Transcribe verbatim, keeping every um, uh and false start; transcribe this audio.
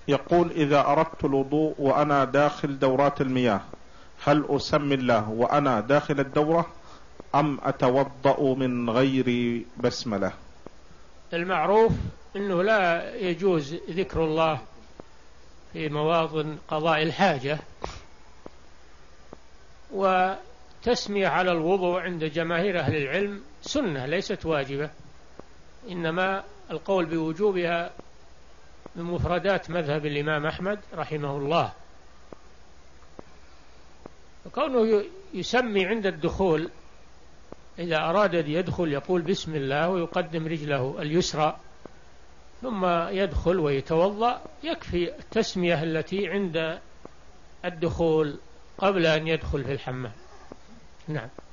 يقول: إذا أردت الوضوء وأنا داخل دورات المياه هل أسمي الله وأنا داخل الدورة أم أتوضأ من غير بسملة؟ المعروف أنه لا يجوز ذكر الله في مواطن قضاء الحاجة، وتسمية على الوضوء عند جماهير أهل العلم سنة ليست واجبة، إنما القول بوجوبها من مفردات مذهب الإمام أحمد رحمه الله. وكونه يسمي عند الدخول، إذا أراد أن يدخل يقول بسم الله ويقدم رجله اليسرى ثم يدخل ويتوضأ، يكفي التسمية التي عند الدخول قبل أن يدخل في الحمام. نعم.